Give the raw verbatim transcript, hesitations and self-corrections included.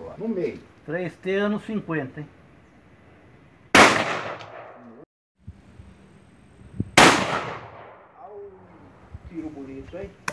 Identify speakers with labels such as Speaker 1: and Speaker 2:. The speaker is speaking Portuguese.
Speaker 1: ó. No meio.
Speaker 2: três T anos cinquenta, hein?
Speaker 1: Olha o tiro bonito, hein?